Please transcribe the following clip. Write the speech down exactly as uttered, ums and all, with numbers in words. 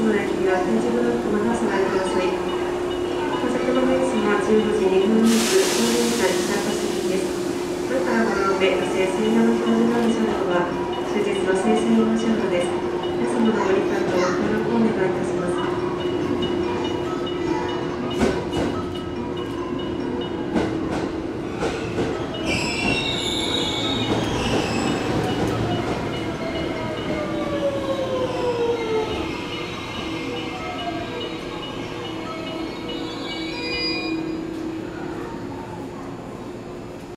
の駅には点字ブロックまでお下がりください。到着のベースはじゅうごじにふんずつ、ちょうど現在スタートしてです。これからご利用で不正専用の表示がある車両は、終日の生鮮用の車両です。皆様のご理解とご協力をお願いいたします。